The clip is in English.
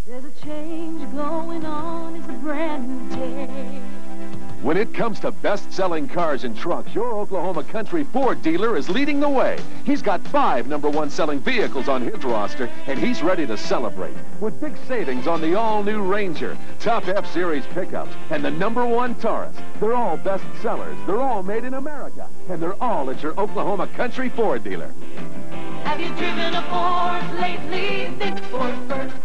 There's a change going on, it's a brand new day. When it comes to best-selling cars and trucks, your Oklahoma Country Ford dealer is leading the way. He's got 5 #1 selling vehicles on his roster, and he's ready to celebrate with big savings on the all-new Ranger, top F-Series pickups, and the #1 Taurus. They're all best sellers, they're all made in America, and they're all at your Oklahoma Country Ford dealer. Have you driven a Ford lately? Think Ford first.